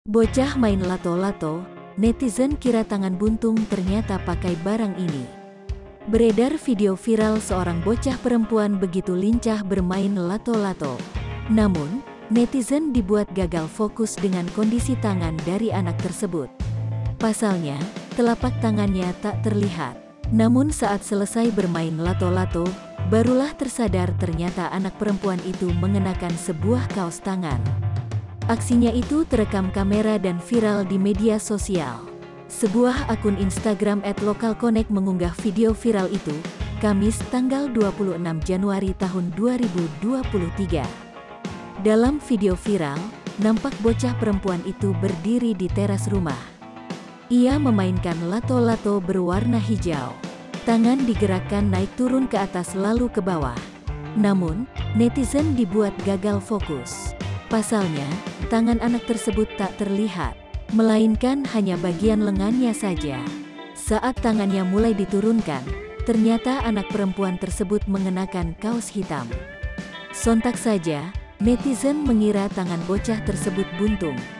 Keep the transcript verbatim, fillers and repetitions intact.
Bocah main lato-lato, netizen kira tangan buntung ternyata pakai barang ini. Beredar video viral seorang bocah perempuan begitu lincah bermain lato-lato. Namun, netizen dibuat gagal fokus dengan kondisi tangan dari anak tersebut. Pasalnya, telapak tangannya tak terlihat. Namun saat selesai bermain lato-lato, barulah tersadar ternyata anak perempuan itu mengenakan sebuah kaos tangan. Aksinya itu terekam kamera dan viral di media sosial. Sebuah akun Instagram et lokalconnect mengunggah video viral itu, Kamis tanggal dua puluh enam Januari tahun dua ribu dua puluh tiga. Dalam video viral, nampak bocah perempuan itu berdiri di teras rumah. Ia memainkan lato-lato berwarna hijau. Tangan digerakkan naik turun ke atas lalu ke bawah. Namun, netizen dibuat gagal fokus. Pasalnya, tangan anak tersebut tak terlihat, melainkan hanya bagian lengannya saja. Saat tangannya mulai diturunkan, ternyata anak perempuan tersebut mengenakan kaos hitam. Sontak saja, netizen mengira tangan bocah tersebut buntung.